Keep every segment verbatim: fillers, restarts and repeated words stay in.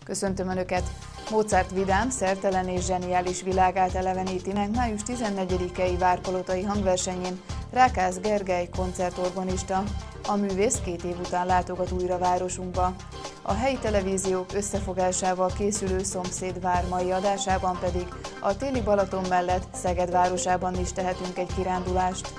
Köszöntöm Önöket! Mozart vidám, szertelen és zseniális világát eleveníti meg május tizennegyedikei várpalotai hangversenyén Rákász Gergely koncertorgonista. A művész két év után látogat újra városunkba. A helyi televíziók összefogásával készülő Szomszéd vár mai adásában pedig a téli Balaton mellett Szeged városában is tehetünk egy kirándulást.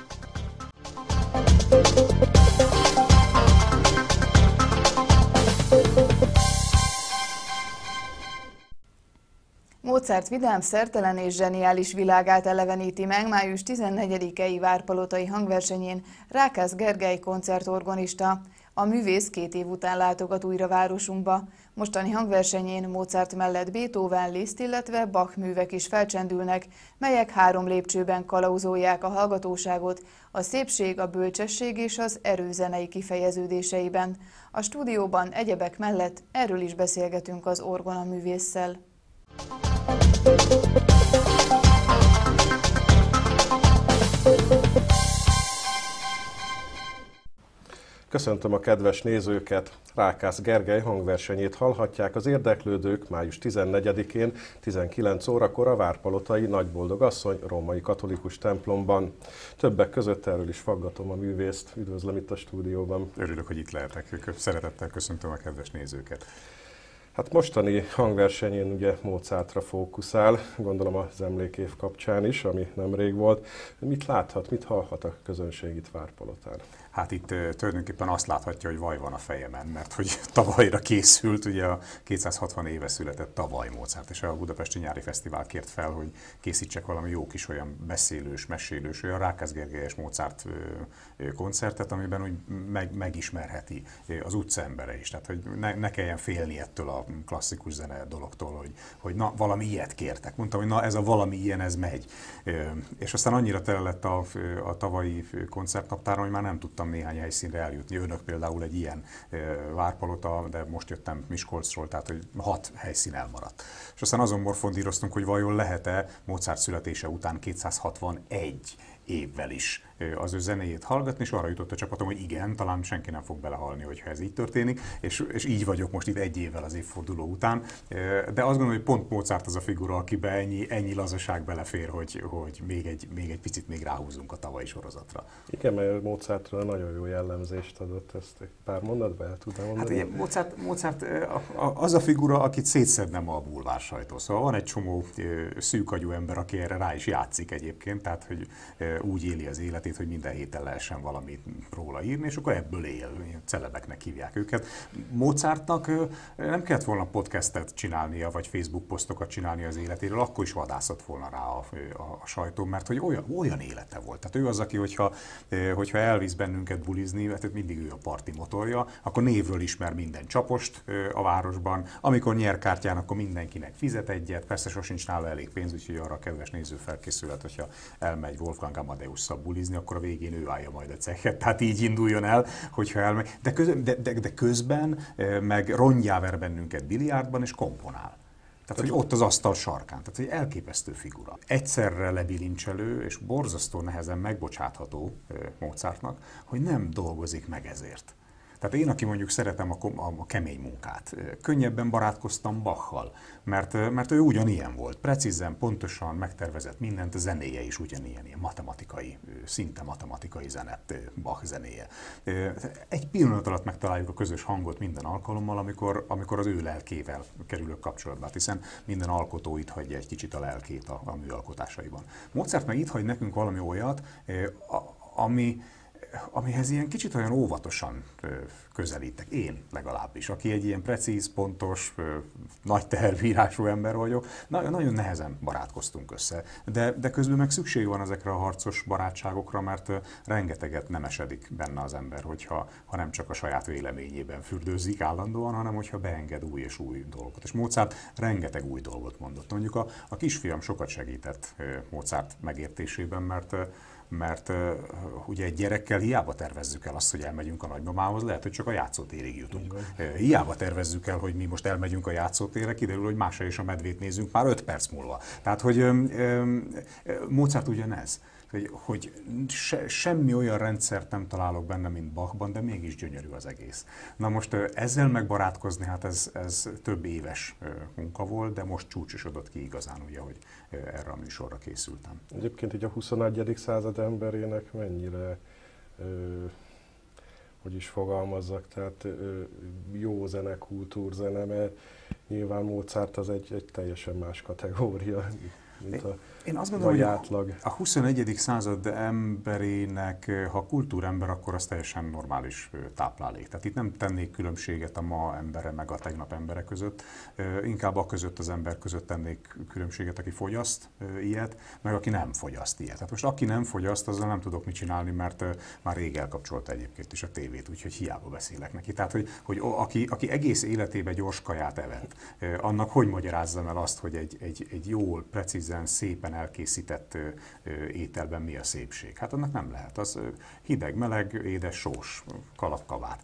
Mozart vidám, szertelen és zseniális világát eleveníti meg május tizennegyedikei várpalotai hangversenyén Rákász Gergely koncertorgonista. A művész két év után látogat újra városunkba. Mostani hangversenyén Mozart mellett Beethoven, Liszt, illetve Bach művek is felcsendülnek, melyek három lépcsőben kalauzolják a hallgatóságot a szépség, a bölcsesség és az erő zenei kifejeződéseiben. A stúdióban egyebek mellett erről is beszélgetünk az orgona művésszel. Köszöntöm a kedves nézőket! Rákász Gergely hangversenyét hallhatják az érdeklődők május tizennegyedikén tizenkilenc órakor a Várpalotai Nagyboldogasszony római katolikus templomban. Többek között erről is faggatom a művészt. Üdvözlöm itt a stúdióban. Örülök, hogy itt lehetek. Szeretettel köszöntöm a kedves nézőket. Hát mostani hangversenyén ugye Mozartra fókuszál, gondolom az emlékév kapcsán is, ami nemrég volt. Mit láthat, mit hallhat a közönség itt Várpalotán? Hát itt tulajdonképpen azt láthatja, hogy vaj van a fejemen, mert hogy tavalyra készült, ugye a kétszázhatvan éve született tavaly Mozart, és a Budapesti Nyári Fesztivál kért fel, hogy készítsek valami jó kis olyan beszélős, mesélős, olyan Rákász Gergelyes Mozart koncertet, amiben úgy meg, megismerheti az utca embere is. Tehát, hogy ne, ne kelljen félni ettől a klasszikus zene dologtól, hogy, hogy na, valami ilyet kértek. Mondtam, hogy na, ez a valami ilyen, ez megy. És aztán annyira tele lett a, a tavalyi koncertnaptáron, hogy már nem tudtam néhány helyszínre eljutni. Önök például egy ilyen Várpalota, de most jöttem Miskolcról, tehát hogy hat helyszín elmaradt. És aztán azon morfondíroztunk, hogy vajon lehet-e Mozart születése után kétszázhatvanegy évvel is az ő zenéjét hallgatni, és arra jutott a csapatom, hogy igen, talán senki nem fog belehalni, hogyha ez így történik, és, és így vagyok most itt egy évvel az évforduló után. De azt gondolom, hogy pont Mozart az a figura, akiben ennyi, ennyi lazaság belefér, hogy, hogy még, egy, még egy picit még ráhúzunk a tavalyi sorozatra. Igen, mert Mozartra nagyon jó jellemzést adott, ezt egy pár mondatba el tudnám mondani? Hát ugye Mozart, Mozart az a figura, akit szétszedne ma a bulvár sajtó. Szóval van egy csomó szűkagyú ember, aki erre rá is játszik egyébként, tehát hogy úgy éli az életét, hogy minden héten lehessen valamit róla írni, és akkor ebből él, celebeknek hívják őket. Mozartnak nem kellett volna podcastet csinálnia, vagy Facebook posztokat csinálni az életéről, akkor is vadászott volna rá a, a, a sajtó, mert hogy olyan, olyan élete volt. Tehát ő az, aki, hogyha, hogyha elvisz bennünket bulizni, tehát mindig ő a parti motorja, akkor névről ismer minden csapost a városban, amikor nyer kártyán, akkor mindenkinek fizet egyet, persze sosincs nála elég pénz, úgyhogy arra a kedves néző felkészülhet, hogyha elmegy Wolfgang Amadeusszal bulizni, akkor a végén ő állja majd a cechet. Tehát így induljon el, hogyha elmegy. De, köz, de, de, de közben meg rongyá ver bennünket biliárdban és komponál. Tehát, hogy ott az asztal sarkán. Tehát, hogy elképesztő figura. Egyszerre lebilincselő és borzasztó nehezen megbocsátható Mozartnak, hogy nem dolgozik meg ezért. Tehát én, aki mondjuk szeretem a, a, a kemény munkát, könnyebben barátkoztam Bachal, mert, mert ő ugyanilyen volt, precízen, pontosan megtervezett mindent, a zenéje is ugyanilyen, ilyen matematikai, szinte matematikai zenet, Bach zenéje. Egy pillanat alatt megtaláljuk a közös hangot minden alkalommal, amikor, amikor az ő lelkével kerülök kapcsolatba, hiszen minden alkotó itt hagyja egy kicsit a lelkét a, a műalkotásaiban. Mozart meg itt hagy nekünk valami olyat, ami amihez ilyen kicsit olyan óvatosan közelítek, én legalábbis, aki egy ilyen precíz, pontos, nagy tehervírású ember vagyok, nagyon, nagyon nehezen barátkoztunk össze, de, de közben meg szükség van ezekre a harcos barátságokra, mert rengeteget nem esedik benne az ember, hogyha ha nem csak a saját véleményében fürdőzik állandóan, hanem hogyha beenged új és új dolgokat. És Mozart rengeteg új dolgot mondott. Mondjuk a, a kisfiam sokat segített Mozart megértésében, mert mert uh, ugye egy gyerekkel hiába tervezzük el azt, hogy elmegyünk a nagymamához, lehet, hogy csak a játszótérig jutunk. Uh, hiába tervezzük el, hogy mi most elmegyünk a játszótérre, kiderül, hogy Mása és a medvét nézzünk már öt perc múlva. Tehát, hogy um, um, Mozart ugyanez. hogy, hogy se, semmi olyan rendszert nem találok benne, mint Bachban, de mégis gyönyörű az egész. Na most ezzel megbarátkozni, hát ez, ez több éves munka volt, de most csúcsosodott ki igazán, ugye, hogy erre a műsorra készültem. Egyébként így a huszonegyedik század emberének mennyire, ö, hogy is fogalmazzak, tehát ö, jó zene, kultúrzene, mert nyilván Mozart az egy, egy teljesen más kategória, mint a Én azt gondolom, hogy átlag. A huszonegyedik század emberének, ha kultúrember, akkor az teljesen normális táplálék. Tehát itt nem tennék különbséget a ma embere meg a tegnap embere között, inkább a között az ember között tennék különbséget, aki fogyaszt ilyet, meg aki nem fogyaszt ilyet. Tehát most aki nem fogyaszt, azzal nem tudok mit csinálni, mert már rég elkapcsolta egyébként is a tévét, úgyhogy hiába beszélek neki. Tehát, hogy, hogy aki, aki egész életében gyors kaját evett, annak hogy magyarázzam el azt, hogy egy, egy, egy jól, precízen, szépen elkészített ételben mi a szépség? Hát annak nem lehet. Az hideg, meleg, édes, sós, kalapkabát.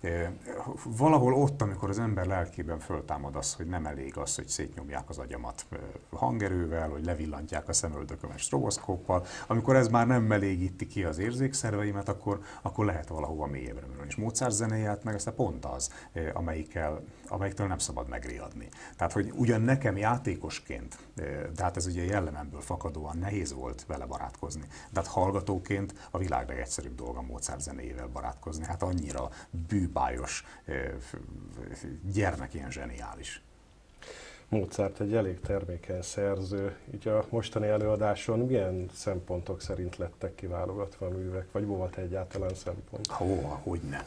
Valahol ott, amikor az ember lelkében föltámad az, hogy nem elég az, hogy szétnyomják az agyamat hangerővel, hogy levillantják a szemöldökömet stroboszkóppal, amikor ez már nem elégíti ki az érzékszerveimet, akkor, akkor lehet valahova mélyebbre menni. És Mozart zenéját meg aztán pont az, amelyikkel, amelyiktől nem szabad megriadni. Tehát, hogy ugyan nekem játékosként, de hát ez ugye jellememből fakadóan nehéz volt vele barátkozni. De hát hallgatóként a világ legegyszerűbb dolga Mozart zenéjével barátkozni. Hát annyira bűbájos gyermek, ilyen zseniális. Mozart egy elég termékeny szerző. Így a mostani előadáson milyen szempontok szerint lettek kiválogatva a művek, vagy volt egyáltalán szempont? Ó, hogyne.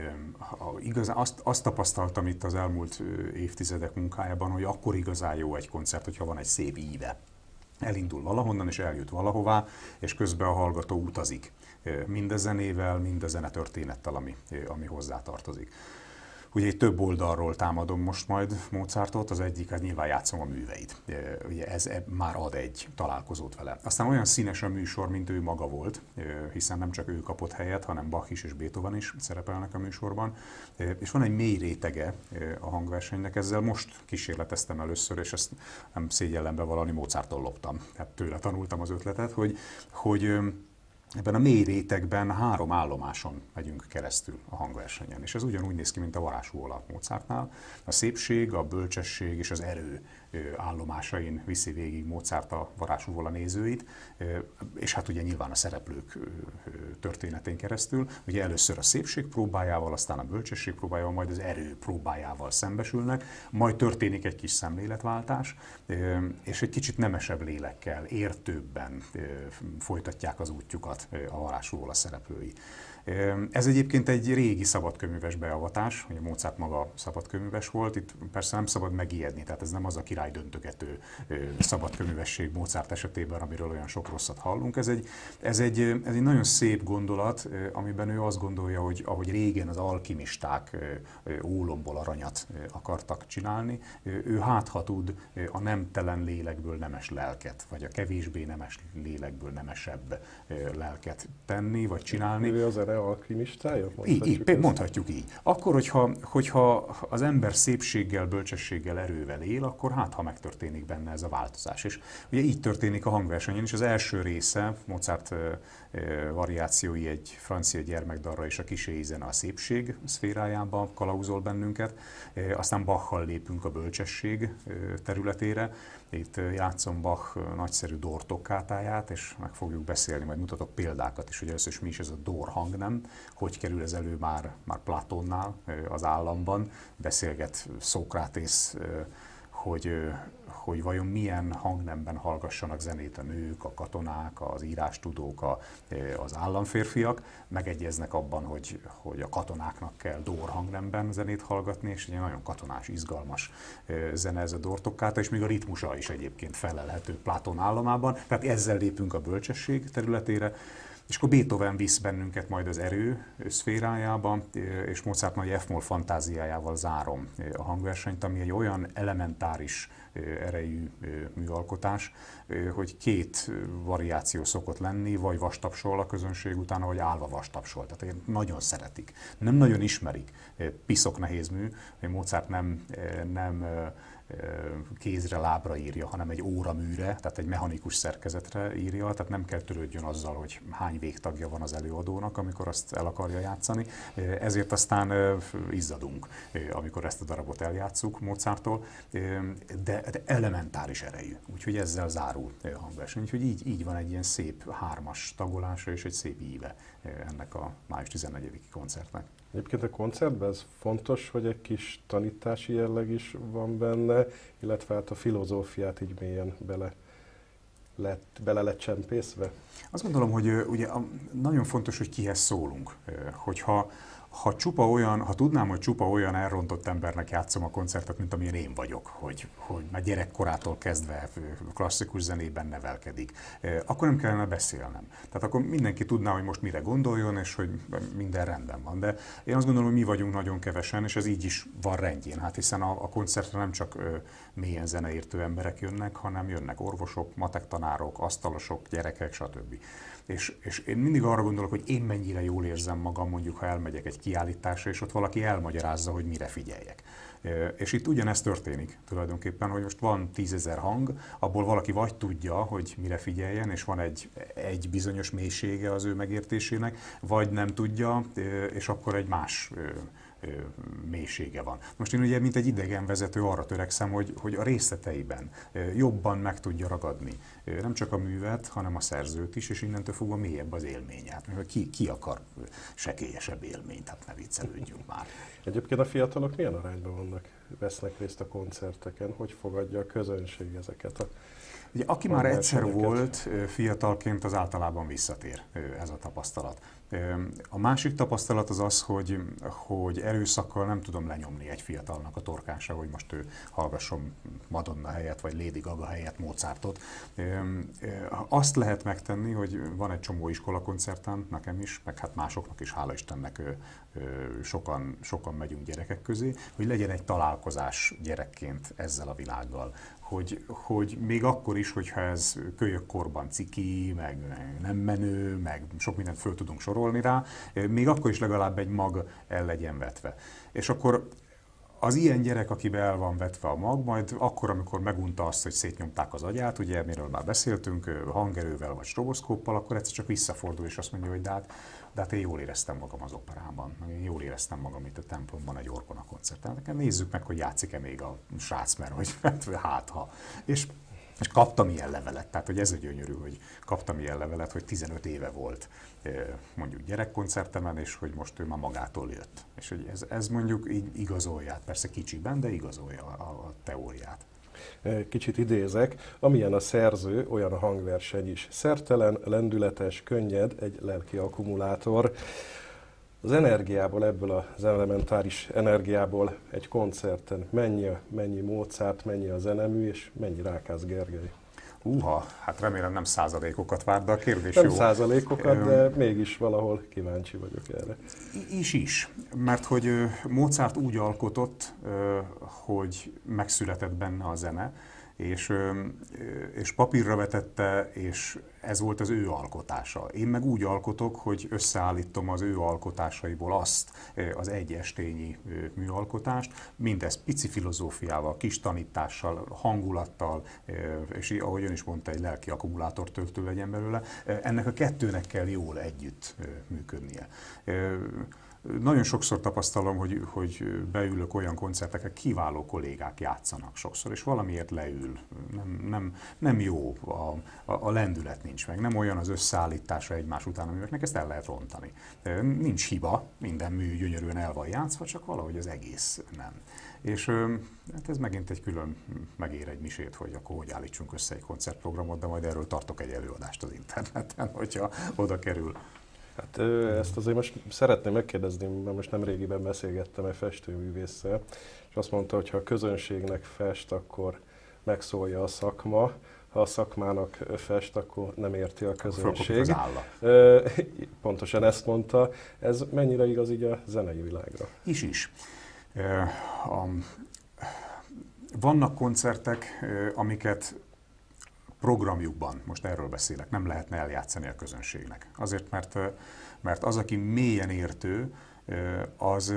Igazán azt, azt tapasztaltam itt az elmúlt évtizedek munkájában, hogy akkor igazán jó egy koncert, hogyha van egy szép íve. Elindul valahonnan, és eljut valahová, és közben a hallgató utazik. Mind a zenével, mind a zenetörténettel, ami, ami hozzátartozik. Ugye egy több oldalról támadom most majd Mozartot, az egyik, hát nyilván játszom a műveit. Ugye ez már ad egy találkozót vele. Aztán olyan színes a műsor, mint ő maga volt, hiszen nem csak ő kapott helyet, hanem Bach is és Beethoven is szerepelnek a műsorban. És van egy mély rétege a hangversenynek, ezzel most kísérleteztem először, és ezt nem szégyellem bevallani, Mozarttól loptam. Tehát tőle tanultam az ötletet, hogy, hogy ebben a mély rétegben három állomáson megyünk keresztül a hangversenyen, és ez ugyanúgy néz ki, mint a varázsúvola Mozartnál. A szépség, a bölcsesség és az erő állomásain viszi végig Mozart a varázsúvola nézőit, és hát ugye nyilván a szereplők történetén keresztül. Ugye először a szépség próbájával, aztán a bölcsesség próbájával, majd az erő próbájával szembesülnek, majd történik egy kis szemléletváltás, és egy kicsit nemesebb lélekkel, értőbben folytatják az útjukat a varázsúvola szereplői. Ez egyébként egy régi szabadkőműves beavatás, ugye Mozart maga szabadkőműves volt, itt persze nem szabad megijedni, tehát ez nem az a király döntögető szabadkőművesség Mozart esetében, amiről olyan sok rosszat hallunk. Ez egy, ez egy, ez egy nagyon szép gondolat, amiben ő azt gondolja, hogy ahogy régen az alkimisták ólomból aranyat akartak csinálni, ő hát ha tud a nemtelen lélekből nemes lelket, vagy a kevésbé nemes lélekből nemesebb lelket tenni, vagy csinálni. Ő az alkimistája? Így, így, mondhatjuk így. Akkor, hogyha, hogyha az ember szépséggel, bölcsességgel, erővel él, akkor hát, ha megtörténik benne ez a változás. És ugye így történik a hangversenyen is. Az első része, Mozart variációi egy francia gyermekdalra és a kísérői zene a szépség szférájába kalauzol bennünket. Aztán Bachal lépünk a bölcsesség területére. Itt játszom Bach nagyszerű dortokkátáját, és meg fogjuk beszélni, majd mutatok példákat is, hogy először is mi is ez a dor hangnem, hogy kerül ez elő már, már Platónnál az államban, beszélget Szókratész, hogy, hogy vajon milyen hangnemben hallgassanak zenét a nők, a katonák, az írástudók, a, az államférfiak, megegyeznek abban, hogy, hogy a katonáknak kell dór hangnemben zenét hallgatni, és egy nagyon katonás, izgalmas zene ez a dortokkáta, és még a ritmusa is egyébként felelhető Platón államában, tehát ezzel lépünk a bölcsesség területére. És akkor Beethoven visz bennünket majd az erő szférájába, és Mozart nagy F-moll fantáziájával zárom a hangversenyt, ami egy olyan elementáris erejű műalkotás, hogy két variáció szokott lenni, vagy vastapsol a közönség utána, vagy állva vastapsol. Tehát nagyon szeretik. Nem nagyon ismerik. Piszok nehéz mű, Mozart nem, nem kézre, lábra írja, hanem egy óraműre, tehát egy mechanikus szerkezetre írja, tehát nem kell törődjön azzal, hogy hány végtagja van az előadónak, amikor azt el akarja játszani. Ezért aztán izzadunk, amikor ezt a darabot eljátszuk Mozarttól, de, de elementáris erejű, úgyhogy ezzel zárul a hangverseny. Úgyhogy így, így van egy ilyen szép hármas tagolása és egy szép íve ennek a május tizennegyediki koncertnek. Egyébként a koncertben ez fontos, hogy egy kis tanítási jelleg is van benne, illetve hát a filozófiát így mélyen bele lett, bele lett csempészve. Azt gondolom, hogy ugye nagyon fontos, hogy kihez szólunk. Hogyha Ha, csupa olyan, ha tudnám, hogy csupa olyan elrontott embernek játszom a koncertet, mint amilyen én vagyok, hogy, hogy már gyerekkorától kezdve klasszikus zenében nevelkedik, akkor nem kellene beszélnem. Tehát akkor mindenki tudná, hogy most mire gondoljon, és hogy minden rendben van. De én azt gondolom, hogy mi vagyunk nagyon kevesen, és ez így is van rendjén. Hát hiszen a, a koncertre nem csak ö, mélyen zeneértő emberek jönnek, hanem jönnek orvosok, matek tanárok, asztalosok, gyerekek, stb. És, és én mindig arra gondolok, hogy én mennyire jól érzem magam, mondjuk, ha elmegyek egy kiállításra, és ott valaki elmagyarázza, hogy mire figyeljek. És itt ugyanezt történik tulajdonképpen, hogy most van tízezer hang, abból valaki vagy tudja, hogy mire figyeljen, és van egy, egy bizonyos mélysége az ő megértésének, vagy nem tudja, és akkor egy más mélysége van. Most én ugye, mint egy idegenvezető arra törekszem, hogy, hogy a részleteiben jobban meg tudja ragadni nem csak a művet, hanem a szerzőt is, és innentől fogva mélyebb az élmény. Hát, ki, ki akar sekélyesebb élményt? Hát ne viccelődjünk már. Egyébként a fiatalok milyen arányban vannak, vesznek részt a koncerteken? Hogy fogadja a közönség ezeket a Ugye, aki már egyszer volt fiatalként, az általában visszatér, ez a tapasztalat. A másik tapasztalat az az, hogy, hogy erőszakkal nem tudom lenyomni egy fiatalnak a torkása, hogy most ő hallgasson Madonna helyett, vagy Lady Gaga helyett Mozartot. Azt lehet megtenni, hogy van egy csomó iskolakoncertán, nekem is, meg hát másoknak is, hála Istennek sokan, sokan megyünk gyerekek közé, hogy legyen egy találkozás gyerekként ezzel a világgal. Hogy, hogy még akkor is, hogyha ez kölyökkorban ciki, meg nem menő, meg sok mindent föl tudunk sorolni rá, még akkor is legalább egy mag el legyen vetve. És akkor az ilyen gyerek, akibe el van vetve a mag, majd akkor, amikor megunta azt, hogy szétnyomták az agyát, ugye, miről már beszéltünk, hangerővel vagy stroboszkóppal, akkor egyszer csak visszafordul és azt mondja, hogy de hát, de hát én jól éreztem magam az operában, én jól éreztem magam itt a templomban egy orgona koncerten. Nézzük meg, hogy játszik-e még a srác, mert hogy hát ha. És És kaptam ilyen levelet, tehát hogy ez a gyönyörű, hogy kaptam ilyen levelet, hogy tizenöt éve volt mondjuk gyerekkoncertemen, és hogy most ő már magától jött. És hogy ez, ez mondjuk így igazolja, persze kicsiben, de igazolja a, a teóriát. Kicsit idézek, amilyen a szerző, olyan a hangverseny is. Szertelen, lendületes, könnyed, egy lelki akkumulátor. Az energiából, ebből az elementáris energiából egy koncerten mennyi, mennyi Mozart, mennyi a zenemű, és mennyi Rákász Gergely? Uha, hát remélem nem százalékokat vár, de a kérdés nem jó. Nem százalékokat, de mégis valahol kíváncsi vagyok erre. Is is, mert hogy Mozart úgy alkotott, hogy megszületett benne a zene, és, és papírra vetette, és ez volt az ő alkotása. Én meg úgy alkotok, hogy összeállítom az ő alkotásaiból azt az egy estényi műalkotást, mindez pici filozófiával, kis tanítással, hangulattal, és ahogy ön is mondta, egy lelki akkumulátor töltő legyen belőle. Ennek a kettőnek kell jól együtt működnie. Nagyon sokszor tapasztalom, hogy, hogy beülök olyan koncertekre, kiváló kollégák játszanak sokszor, és valamiért leül. Nem, nem, nem jó, a, a, a lendület nincs meg, nem olyan az összeállítása egymás után, amelyeknek ezt el lehet rontani. Nincs hiba, minden mű gyönyörűen el van játszva, csak valahogy az egész nem. És hát ez megint egy külön megér egy misét, hogy akkor hogy állítsunk össze egy koncertprogramot, de majd erről tartok egy előadást az interneten, hogyha oda kerül. Hát ezt azért most szeretném megkérdezni, mert most nem régiben beszélgettem egy festőművésszel, és azt mondta, hogy ha a közönségnek fest, akkor megszólja a szakma, ha a szakmának fest, akkor nem érti a közönség. Az álla. Pontosan ezt mondta. Ez mennyire igaz így a zenei világra? Is is. Vannak koncertek, amiket programjukban, most erről beszélek, nem lehetne eljátszani a közönségnek. Azért, mert, mert az, aki mélyen értő, az,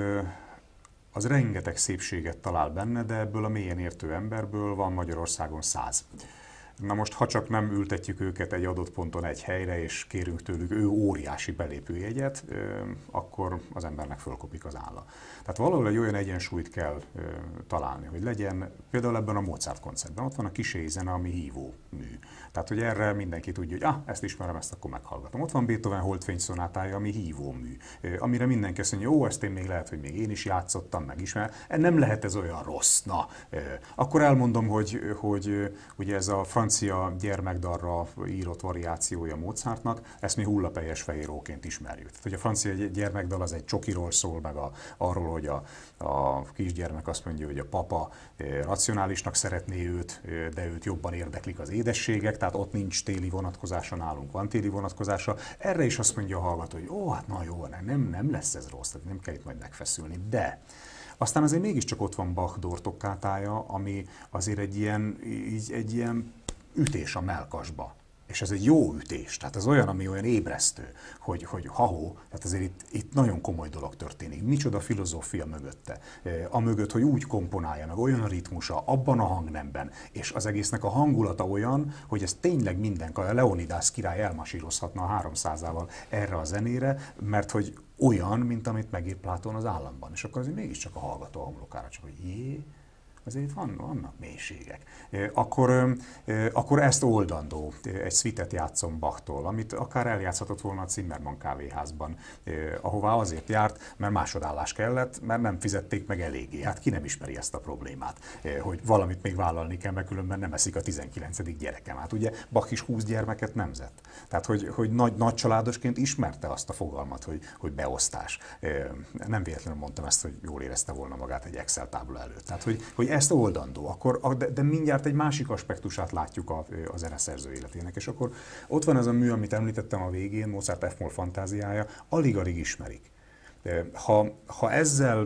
az rengeteg szépséget talál benne, de ebből a mélyen értő emberből van Magyarországon száz. Na most, ha csak nem ültetjük őket egy adott ponton egy helyre, és kérünk tőlük ő óriási belépőjegyet, akkor az embernek fölkopik az álla. Tehát valahol egy olyan egyensúlyt kell találni, hogy legyen például ebben a Mozart koncertben, ott van a kísérői zene, ami hívó mű. Tehát, hogy erre mindenki tudja, hogy ah, ezt ismerem, ezt akkor meghallgatom. Ott van Beethoven Holdfény szonátája, ami hívó mű, amire mindenki azt mondja, jó, ezt én még lehet, hogy még én is játszottam, meg ismerem. Nem lehet ez olyan rossz. Na, akkor elmondom, hogy, hogy ugye ez a francia gyermekdalra írott variációja Mozartnak, ezt mi hullapejes fehéróként ismerjük. Tehát, hogy a francia gyermekdal az egy csokiról szól, meg a, arról, hogy a, a kisgyermek azt mondja, hogy a papa racionálisnak szeretné őt, de őt jobban érdeklik az édességek, tehát ott nincs téli vonatkozása, nálunk van téli vonatkozása. Erre is azt mondja a hallgató, hogy ó, hát na jó, nem, nem lesz ez rossz, tehát nem kell itt majd megfeszülni, de aztán azért mégiscsak ott van Bach dortokkátája, ami azért egy ilyen, így, egy ilyen ütés a mellkasba. És ez egy jó ütés, tehát ez olyan, ami olyan ébresztő, hogy, hogy ha-hó, tehát azért itt, itt nagyon komoly dolog történik. Micsoda filozófia mögötte. A mögött, hogy úgy komponálja meg, olyan a ritmusa, abban a hangnemben, és az egésznek a hangulata olyan, hogy ez tényleg minden, a Leonidas király elmasírozhatna a háromszázával erre a zenére, mert hogy olyan, mint amit megír Plátón az Államban. És akkor azért mégiscsak a hallgató a homlokára csak, hogy jé, azért van, vannak mélységek. Akkor, akkor ezt oldandó, egy szvitet játszom Bachtól, amit akár eljátszhatott volna a Zimmermann kávéházban, ahová azért járt, mert másodállás kellett, mert nem fizették meg eléggé. Hát ki nem ismeri ezt a problémát, hogy valamit még vállalni kell, mert különben nem eszik a tizenkilencedik gyerekem. Hát ugye Bach is húsz gyermeket nemzett. Tehát, hogy, hogy nagy, nagy családosként ismerte azt a fogalmat, hogy, hogy beosztás. Nem véletlenül mondtam ezt, hogy jól érezte volna magát egy Excel tábla előtt. Tehát, hogy, hogy ezt oldandó, akkor, de, de mindjárt egy másik aspektusát látjuk a, a zeneszerző életének. És akkor ott van ez a mű, amit említettem a végén, Mozart F-moll fantáziája, alig-alig ismerik. Ha, ha ezzel,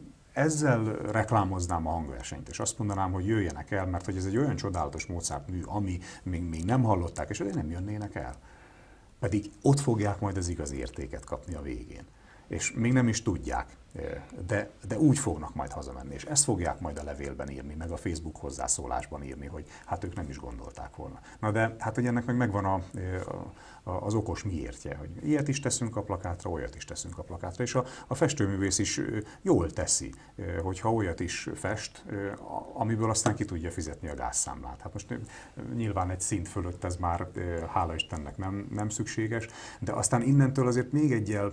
ezzel reklámoznám a hangversenyt, és azt mondanám, hogy jöjjenek el, mert hogy ez egy olyan csodálatos Mozart mű, ami még, még nem hallották, és azért nem jönnének el. Pedig ott fogják majd az igazi értéket kapni a végén. És még nem is tudják, de, de úgy fognak majd hazamenni, és ezt fogják majd a levélben írni, meg a Facebook hozzászólásban írni, hogy hát ők nem is gondolták volna. Na de hát, hogy ennek meg megvan a, a, az okos miértje, hogy ilyet is teszünk a plakátra, olyat is teszünk a plakátra, és a, a festőművész is jól teszi, hogyha olyat is fest, amiből aztán ki tudja fizetni a gázszámlát. Hát most nyilván egy szint fölött ez már, hála Istennek nem, nem szükséges, de aztán innentől azért még egyel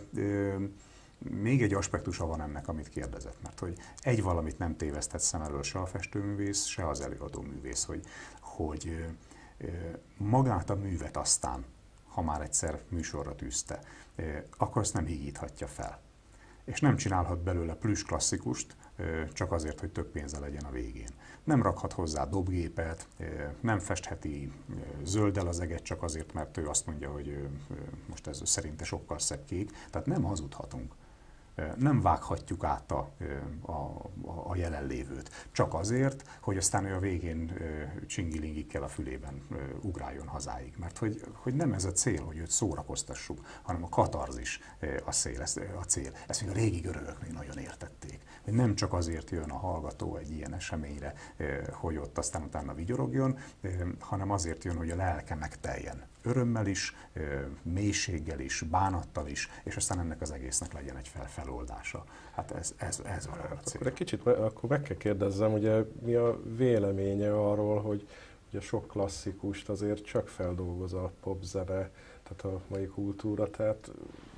Még egy aspektusa van ennek, amit kérdezett, mert hogy egy valamit nem tévesztett szem elől se a festőművész, se az előadó művész, hogy, hogy magát a művet aztán, ha már egyszer műsorra tűzte, akkor azt nem higíthatja fel. És nem csinálhat belőle plüss klasszikust, csak azért, hogy több pénze legyen a végén. Nem rakhat hozzá dobgépet, nem festheti zölddel az eget csak azért, mert ő azt mondja, hogy most ez szerinte sokkal szebb kék, tehát nem hazudhatunk. Nem vághatjuk át a, a, a jelenlévőt. Csak azért, hogy aztán ő a végén csingilingikkel a fülében ugráljon hazáig. Mert hogy, hogy nem ez a cél, hogy őt szórakoztassuk, hanem a katarzis a cél. A cél. Ezt még a régi görögök még nagyon értették. Hogy nem csak azért jön a hallgató egy ilyen eseményre, hogy ott aztán utána vigyorogjon, hanem azért jön, hogy a lelke megteljen. Örömmel is, mélységgel is, bánattal is, és aztán ennek az egésznek legyen egy fel feloldása. Hát ez, ez, ez van a cél. Akkor egy kicsit akkor meg kell kérdezzem, ugye mi a véleménye arról, hogy ugye sok klasszikust azért csak feldolgoz a popzene, tehát a mai kultúra, tehát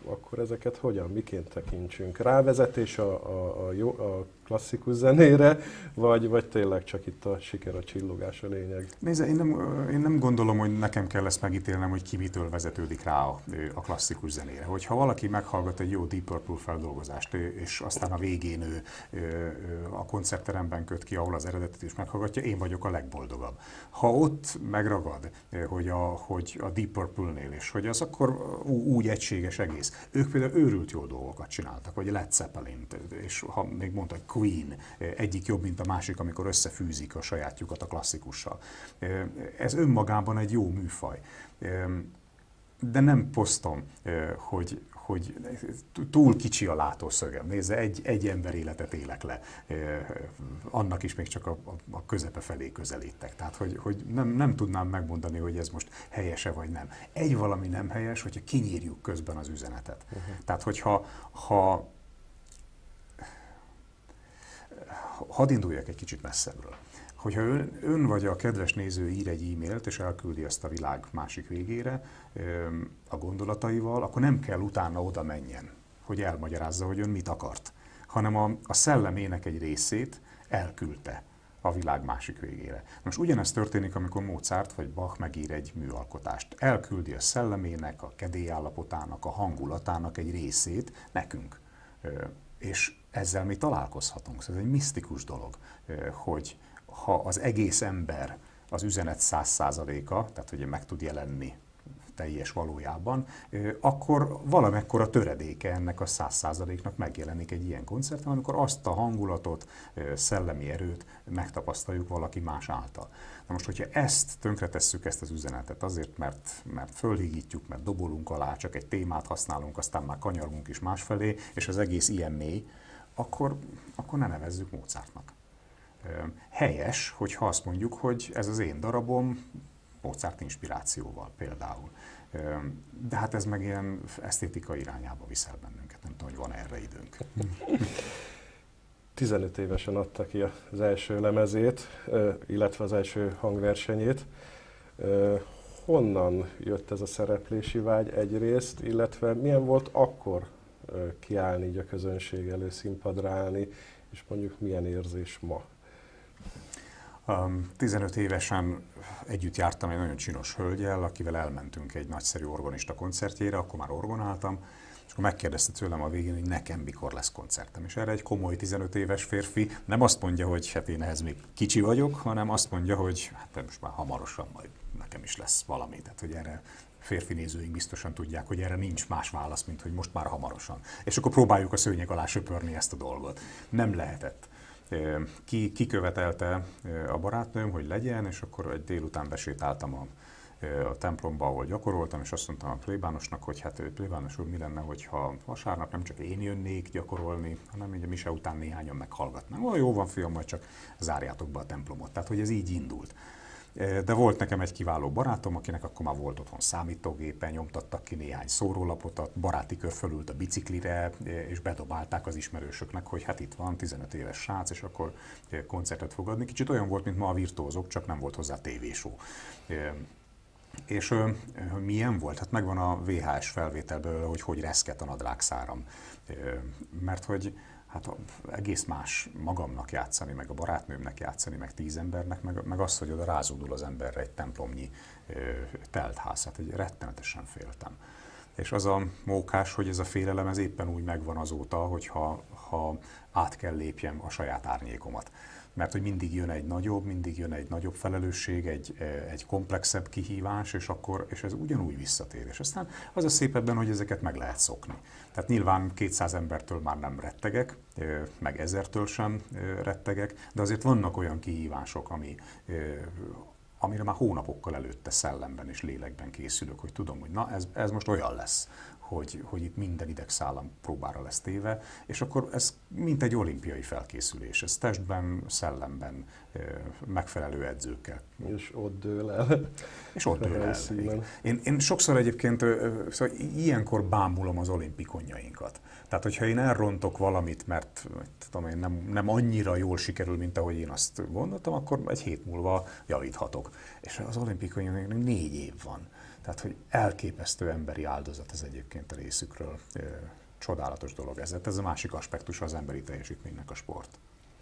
akkor ezeket hogyan, miként tekintsünk? Rávezetés a, a, a, jó, a klasszikus zenére, vagy, vagy tényleg csak itt a siker, a csillogás a lényeg? Nézze, én nem, én nem gondolom, hogy nekem kell ezt megítélnem, hogy ki mitől vezetődik rá a, a klasszikus zenére. Hogyha valaki meghallgat egy jó Deep Purple feldolgozást, és aztán a végén ő, a koncertteremben köt ki, ahol az eredetet is meghallgatja, én vagyok a legboldogabb. Ha ott megragad, hogy a, hogy a Deep Purple-nél is, hogy az akkor úgy egységes egész. Ők például őrült jó dolgokat csináltak, vagy Led Zeppelin, és ha még mondta, Queen, egyik jobb, mint a másik, amikor összefűzik a sajátjukat a klasszikussal. Ez önmagában egy jó műfaj. De nem posztom, hogy, hogy túl kicsi a látószögem. Nézze, egy, egy ember életet élek le. Annak is még csak a, a közepe felé közelítek. Tehát, hogy, hogy nem, nem tudnám megmondani, hogy ez most helyese vagy nem. Egy valami nem helyes, hogyha kinyírjuk közben az üzenetet. Uh-huh. Tehát, hogyha ha hadd induljak egy kicsit messzebbről. Hogyha ön, ön vagy a kedves néző ír egy e-mailt, és elküldi ezt a világ másik végére a gondolataival, akkor nem kell utána oda menjen, hogy elmagyarázza, hogy ön mit akart, hanem a, a szellemének egy részét elküldte a világ másik végére. Most ugyanezt történik, amikor Mozart vagy Bach megír egy műalkotást. Elküldi a szellemének, a kedélyállapotának, a hangulatának egy részét nekünk. És ezzel mi találkozhatunk. Ez egy misztikus dolog, hogy ha az egész ember az üzenet száz százaléka, tehát ugye meg tud jelenni teljes valójában, akkor valamekkora töredéke ennek a száz százaléknak megjelenik egy ilyen koncerten, amikor azt a hangulatot, szellemi erőt megtapasztaljuk valaki más által. Na most, hogyha ezt tönkretesszük, ezt az üzenetet azért, mert, mert fölhígítjuk, mert dobolunk alá, csak egy témát használunk, aztán már kanyargunk is másfelé, és az egész ilyen mély, akkor, akkor ne nevezzük Mozartnak. Helyes, hogyha azt mondjuk, hogy ez az én darabom Mozart inspirációval például. De hát ez meg ilyen esztétika irányába viszel bennünket, nem tudom, hogy van erre időnk. tizenöt évesen adta ki az első lemezét, illetve az első hangversenyét. Honnan jött ez a szereplési vágy egyrészt, illetve milyen volt akkor kiállni így a közönség elő, színpadra állni, és mondjuk milyen érzés ma? tizenöt évesen együtt jártam egy nagyon csinos hölgyel, akivel elmentünk egy nagyszerű orgonista koncertjére, akkor már orgonáltam, és akkor megkérdezte tőlem a végén, hogy nekem mikor lesz koncertem. És erre egy komoly tizenöt éves férfi nem azt mondja, hogy hát én ehhez még kicsi vagyok, hanem azt mondja, hogy hát most már hamarosan majd nekem is lesz valami. Tehát, hogy erre férfi nézőink biztosan tudják, hogy erre nincs más válasz, mint hogy most már hamarosan. És akkor próbáljuk a szőnyeg alá söpörni ezt a dolgot. Nem lehetett. Ki, kikövetelte a barátnőm, hogy legyen, és akkor egy délután besétáltam a, a templomba, ahol gyakoroltam, és azt mondtam a plébánosnak, hogy hát plébános úr, mi lenne, hogyha vasárnap nem csak én jönnék gyakorolni, hanem így a mise után néhányan meghallgatnám. Ó, jó van, fiam, majd csak zárjátok be a templomot. Tehát, hogy ez így indult. De volt nekem egy kiváló barátom, akinek akkor már volt otthon számítógépen, nyomtattak ki néhány szórólapot, a baráti kör fölült a biciklire, és bedobálták az ismerősöknek, hogy hát itt van tizenöt éves srác, és akkor koncertet fog adni. Kicsit olyan volt, mint ma a virtuózok, csak nem volt hozzá tévéshow. És milyen volt? Hát megvan a vé há es felvételből, hogy hogy reszket a nadrágszáram. Mert hogy hát egész más magamnak játszani, meg a barátnőmnek játszani, meg tíz embernek, meg, meg az, hogy oda rázódul az emberre egy templomnyi ö, teltház. Hát egy rettenetesen féltem. És az a mókás, hogy ez a félelem, ez éppen úgy megvan azóta, hogyha ha át kell lépjem a saját árnyékomat. Mert hogy mindig jön egy nagyobb, mindig jön egy nagyobb felelősség, egy, egy komplexebb kihívás, és akkor és ez ugyanúgy visszatér. És aztán az a szép ebben, hogy ezeket meg lehet szokni. Tehát nyilván kétszáz embertől már nem rettegek, meg ezertől sem rettegek, de azért vannak olyan kihívások, ami, amire már hónapokkal előtte szellemben és lélekben készülök, hogy tudom, hogy na ez, ez most olyan lesz, hogy, hogy itt minden idegszálam próbára lesz téve, és akkor ez mint egy olimpiai felkészülés, ez testben, szellemben, megfelelő edzőkkel. És ott dől el. És ott dől el. Én, én sokszor egyébként szóval ilyenkor bámulom az olimpikonjainkat. Tehát, hogyha én elrontok valamit, mert tudom én, nem, nem annyira jól sikerül, mint ahogy én azt gondoltam, akkor egy hét múlva javíthatok. És az olimpikonjainknak négy év van. Tehát, hogy elképesztő emberi áldozat ez egyébként a részükről. Csodálatos dolog ez. Ez a másik aspektus az emberi teljesítménynek a sport.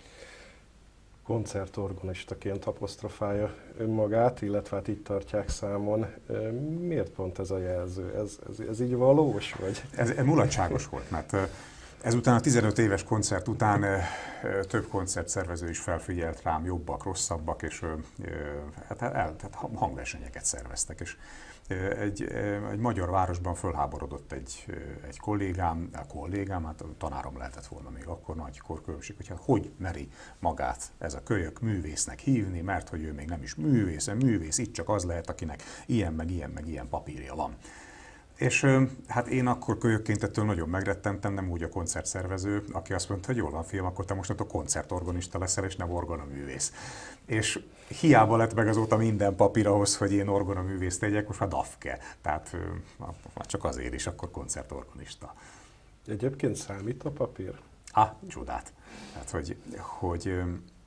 Koncertorganistaként apostrofálja önmagát, illetve hát így tartják számon. Miért pont ez a jelző? Ez, ez, ez így valós? Vagy? Ez, ez mulatságos volt, mert ezután a tizenöt éves koncert után több koncertszervező is felfigyelt rám, jobbak, rosszabbak, és hát, el, tehát hangversenyeket szerveztek. És egy, egy magyar városban fölháborodott egy, egy kollégám, a kollégám, hát a tanárom lehetett volna még akkor, nagy korkülönbség, hogy hát hogy meri magát ez a kölyök művésznek hívni, mert hogy ő még nem is művész, a művész itt csak az lehet, akinek ilyen, meg ilyen, meg ilyen papírja van. És hát én akkor kölyökként ettől nagyon megrettentem, nem úgy a koncertszervező, aki azt mondta, hogy jól van fiam, akkor te most a koncertorgonista leszel, és nem orgonaművész. És hiába lett meg azóta minden papír ahhoz, hogy én orgonaművész legyek, most már dafke. Tehát már csak azért is akkor koncertorgonista. Egyébként számít a papír? Ah, csodát. Tehát, hogy, hogy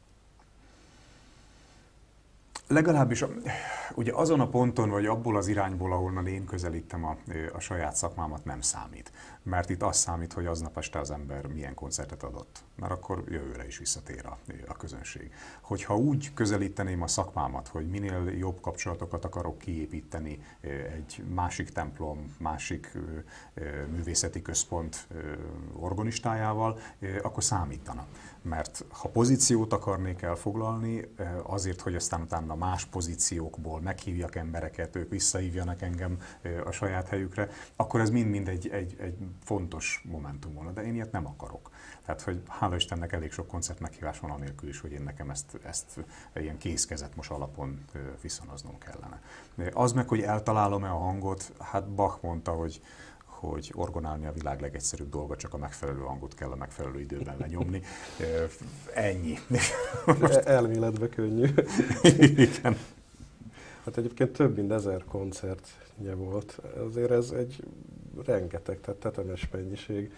legalábbis ugye azon a ponton, vagy abból az irányból, ahonnan én közelítem a, a saját szakmámat, nem számít. Mert itt az számít, hogy aznap este az ember milyen koncertet adott. Mert akkor jövőre is visszatér a, a közönség. Hogyha úgy közelíteném a szakmámat, hogy minél jobb kapcsolatokat akarok kiépíteni egy másik templom, másik művészeti központ organistájával, akkor számítana. Mert ha pozíciót akarnék elfoglalni, azért, hogy aztán utána más pozíciókból meghívjak embereket, ők visszahívjanak engem a saját helyükre, akkor ez mind-mind egy, egy, egy fontos momentum volna, de én ilyet nem akarok. Tehát, hogy hála Istennek elég sok koncert meghívás van anélkül is, hogy én nekem ezt, ezt ilyen kézkezet most alapon viszonoznom kellene. Az meg, hogy eltalálom-e a hangot, hát Bach mondta, hogy hogy orgonálni a világ legegyszerűbb dolga, csak a megfelelő hangot kell a megfelelő időben lenyomni. Ennyi. Elméletbe könnyű. Igen. Hát egyébként több mint ezer koncertje volt. Azért ez egy rengeteg, tehát tetemes mennyiség.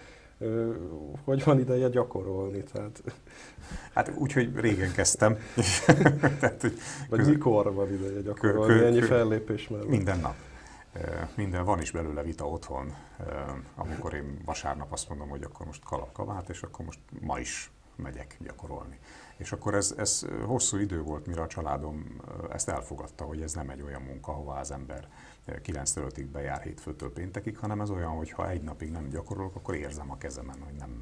Hogy van ideje gyakorolni? Tehát... Hát úgy, hogy régen kezdtem. Tehát, hogy Vagy közül... mikor van ideje gyakorolni? Kö, kö, ennyi fellépés már van. Minden nap. Minden, van is belőle vita otthon, amikor én vasárnap azt mondom, hogy akkor most kalap kabát, és akkor most ma is megyek gyakorolni. És akkor ez, ez hosszú idő volt, mire a családom ezt elfogadta, hogy ez nem egy olyan munka, ahová az ember kilenctől ötig bejár hétfőtől péntekig, hanem ez olyan, hogy ha egy napig nem gyakorolok, akkor érzem a kezemen, hogy nem,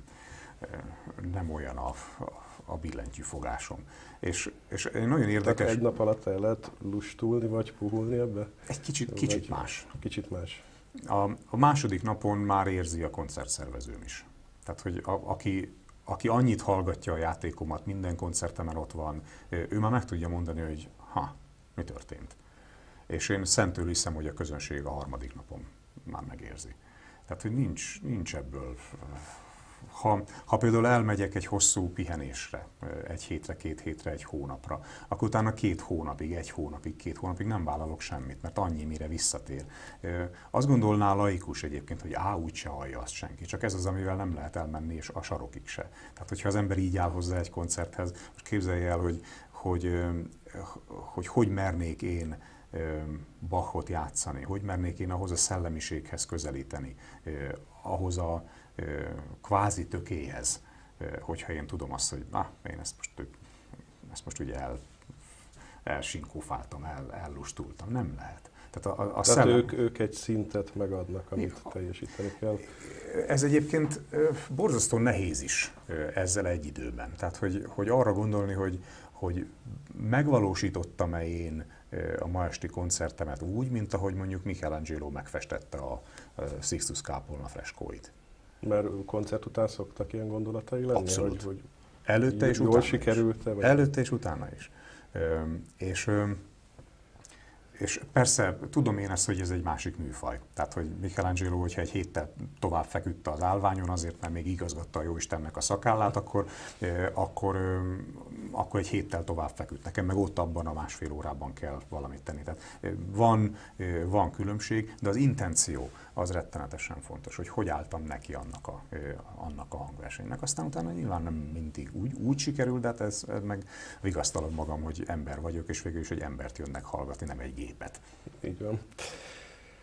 nem olyan a, a billentyű fogásom. És, és nagyon érdekes... Tehát egy nap alatt el lehet lustulni, vagy puhulni ebbe? Egy kicsit, kicsit más. Kicsit más. A, a második napon már érzi a koncertszervezőm is. Tehát, hogy a, aki, aki annyit hallgatja a játékomat, minden koncertemen ott van, ő már meg tudja mondani, hogy ha, mi történt. És én szentől hiszem, hogy a közönség a harmadik napon már megérzi. Tehát, hogy nincs, nincs ebből... Ha, ha például elmegyek egy hosszú pihenésre, egy hétre, két hétre, egy hónapra, akkor utána két hónapig, egy hónapig, két hónapig nem vállalok semmit, mert annyi, mire visszatér. Azt gondolná a laikus egyébként, hogy á, úgyse hallja azt senki, csak ez az, amivel nem lehet elmenni, és a sarokig se. Tehát, hogyha az ember így áll hozzá egy koncerthez, most képzelje el, hogy hogy, hogy, hogy mernék én Bachot játszani, hogy mernék én ahhoz a szellemiséghez közelíteni, ahhoz a kvázi tökéhez, hogyha én tudom azt, hogy na, én ezt most, ezt most ugye el, elsinkófáltam, el, ellustultam. Nem lehet. Tehát, a, a Tehát szellem... ők, ők egy szintet megadnak, amit ja. teljesíteni kell. Ez egyébként borzasztó nehéz is ezzel egy időben. Tehát, hogy, hogy arra gondolni, hogy, hogy megvalósítottam-e én a ma esti koncertemet úgy, mint ahogy mondjuk Michelangelo megfestette a Sixtus kápolna freskóit. Mert koncert után szoktak ilyen gondolatai lenni? Abszolút. Hogy, hogy előtte és jól utána sikerült-e? Vagy? Előtte és utána is. És, és persze tudom én ezt, hogy ez egy másik műfaj. Tehát, hogy Michelangelo, hogyha egy héttel tovább feküdte az állványon, azért mert még igazgatta a Jóistennek a szakállát, akkor, akkor, akkor egy héttel tovább feküdt. Nekem meg ott abban a másfél órában kell valamit tenni. Tehát van, van különbség, de az intenció az rettenetesen fontos, hogy hogy álltam neki annak a, annak a hangversenynek. Aztán utána nyilván nem mindig úgy, úgy sikerül, de hát ez, ez meg vigasztalom magam, hogy ember vagyok, és végül is egy embert jönnek hallgatni, nem egy gépet. Így van.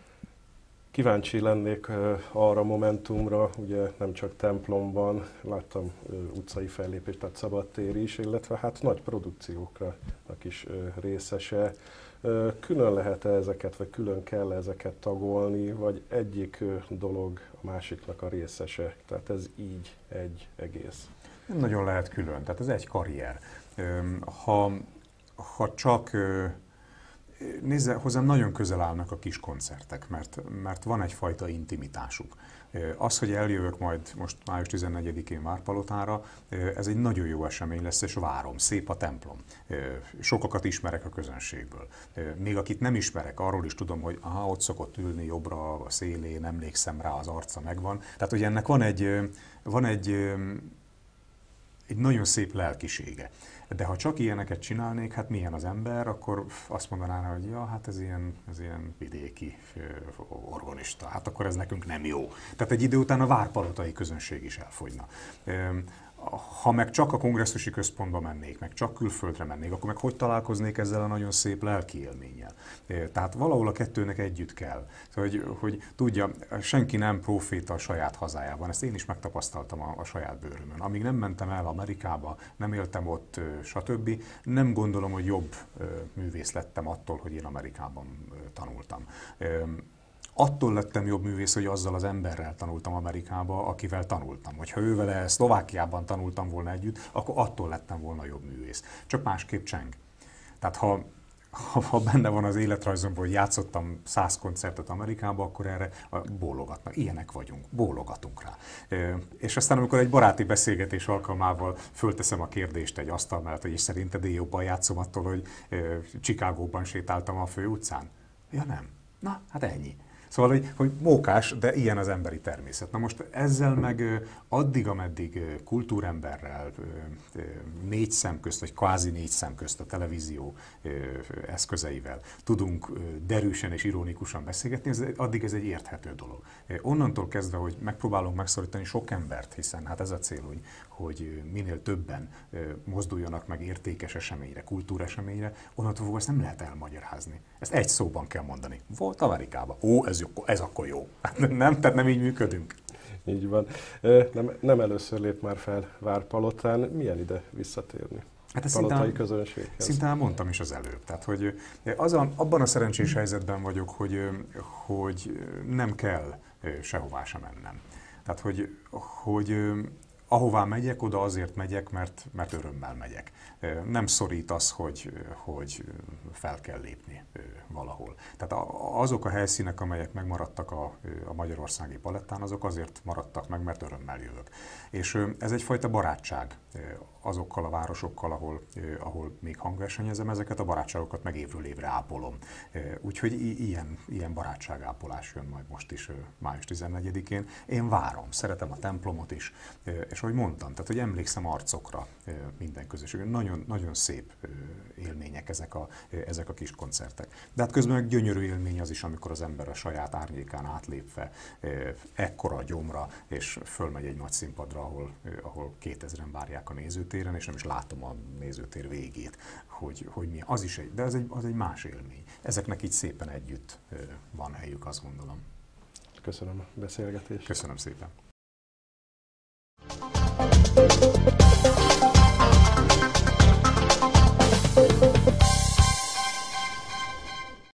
Kíváncsi lennék arra momentumra, ugye nem csak templomban, láttam utcai fellépést, tehát szabadtér is, illetve hát nagy produkcióknak is részese. Külön lehet-e ezeket, vagy külön kell -e ezeket tagolni, vagy egyik dolog a másiknak a részese? Tehát ez így egy egész. Nem nagyon lehet külön, tehát ez egy karrier. Ha, ha csak nézze, hozzám nagyon közel állnak a kis koncertek, mert, mert van egyfajta intimitásuk. Az, hogy eljövök majd most május tizennegyedikén Várpalotára, ez egy nagyon jó esemény lesz, és várom, szép a templom. Sokakat ismerek a közönségből. Még akit nem ismerek, arról is tudom, hogy aha, ott szokott ülni jobbra a szélén, emlékszem rá, az arca megvan. Tehát, hogy ennek van egy, van egy, egy nagyon szép lelkisége. De ha csak ilyeneket csinálnék, hát milyen az ember, akkor azt mondaná, hogy ja, hát ez ilyen, ez ilyen vidéki orgonista, hát akkor ez nekünk nem jó. Tehát egy idő után a várpalotai közönség is elfogyna. Ha meg csak a kongresszusi központba mennék, meg csak külföldre mennék, akkor meg hogy találkoznék ezzel a nagyon szép lelki élménnyel? Tehát valahol a kettőnek együtt kell. Hogy, hogy tudja, senki nem próféta a saját hazájában. Ezt én is megtapasztaltam a, a saját bőrömön. Amíg nem mentem el Amerikába, nem éltem ott, stb., nem gondolom, hogy jobb művész lettem attól, hogy én Amerikában tanultam. Attól lettem jobb művész, hogy azzal az emberrel tanultam Amerikába, akivel tanultam. Hogyha ővele Szlovákiában tanultam volna együtt, akkor attól lettem volna jobb művész. Csak másképp cseng. Tehát ha, ha, ha benne van az életrajzomban, hogy játszottam száz koncertet Amerikába, akkor erre bólogatnak. Ilyenek vagyunk, bólogatunk rá. És aztán, amikor egy baráti beszélgetés alkalmával fölteszem a kérdést egy asztal mellett, hogy és szerinted én jobban játszom attól, hogy Chicagóban sétáltam a főutcán? Ja nem. Na, hát ennyi. Szóval, hogy, hogy mókás, de ilyen az emberi természet. Na most ezzel meg addig, ameddig kultúremberrel négy szem közt, vagy kvázi négy szem közt a televízió eszközeivel tudunk derűsen és ironikusan beszélgetni, ez, addig ez egy érthető dolog. Onnantól kezdve, hogy megpróbálunk megszorítani sok embert, hiszen hát ez a cél, hogy, hogy minél többen mozduljanak meg értékes eseményre, kultúreseményre, onnantól fogva ezt nem lehet elmagyarázni. Ezt egy szóban kell mondani. Volt Amerikában. Ó, ez, ez akkor jó. Nem, tehát nem így működünk. Így van. Nem, nem először lép már fel Várpalotán. Milyen ide visszatérni? Hát palotai közönséghez. Szinte mondtam is az előbb. Tehát, hogy az a, abban a szerencsés helyzetben vagyok, hogy, hogy nem kell sehová sem mennem. Tehát, hogy, hogy ahová megyek, oda azért megyek, mert, mert örömmel megyek. Nem szorít az, hogy, hogy fel kell lépni valahol. Tehát azok a helyszínek, amelyek megmaradtak a, a magyarországi palettán, azok azért maradtak meg, mert örömmel jövök. És ez egyfajta barátság azokkal a városokkal, ahol, ahol még hangversenyezem, ezeket a barátságokat meg évről évre ápolom. Úgyhogy ilyen, ilyen barátságápolás jön majd most is május tizennegyedikén. Én várom, szeretem a templomot is, és ahogy mondtam, tehát hogy emlékszem arcokra minden közösség. Nagyon, nagyon szép élmények ezek a, ezek a kis koncertek. De hát közben meg gyönyörű élmény az is, amikor az ember a saját árnyékán átlépve ekkora gyomra, és fölmegy egy nagy színpadra, ahol, ahol kétezren várják a nézőtéren, és nem is látom a nézőtér végét, hogy, hogy mi. Az is egy, de az egy, az egy más élmény. Ezeknek így szépen együtt van helyük, azt gondolom. Köszönöm a beszélgetést. Köszönöm szépen.